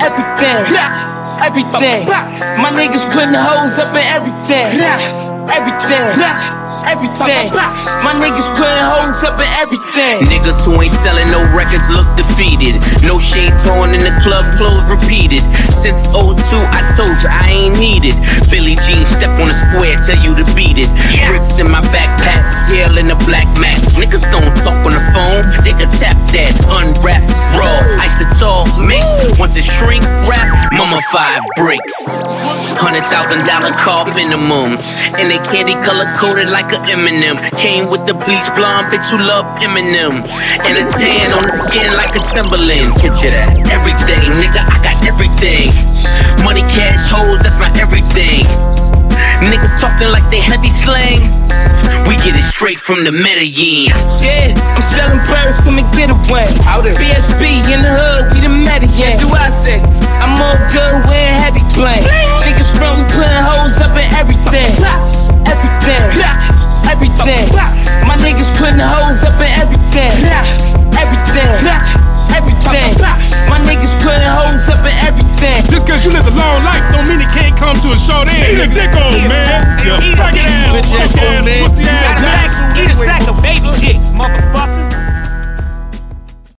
everything, everything. My niggas putting hoes up in everything, everything, everything. My niggas putting hoes up in everything. Niggas who ain't selling no records look defeated. No shade torn in the club, clothes repeated. Since 02, I told you I ain't needed. Billie Jean step on the square, tell you to beat it. Bricks in my backpack, scale in the black mat. Niggas don't talk on the phone, they can tap that. Unwrap, raw, isotol mix. Once it shrink, wrap, mummified bricks. $100,000 car minimums, and they candy color coated like a M&M. Came with the bleach blonde, bitch you love Eminem. And a tan on the skin like a Timberland. Picture that. Everything, nigga, I got everything. Money, cash, hoes, that's my everything. Niggas talking like they heavy slang. We get it straight from the Medellin. Yeah, I'm selling birds, come and get away. BSB in the hood, we the Medellin. Do I say? I'm all good, wearing heavy plane. Niggas from, we putting hoes up in everything. Everything, everything. My niggas putting hoes up in everything. Everything, everything. My niggas putting hoes up in everything. Just cause you live a long life don't mean it can't come to a short end. Eat a dick old man. You fucking ass, pussy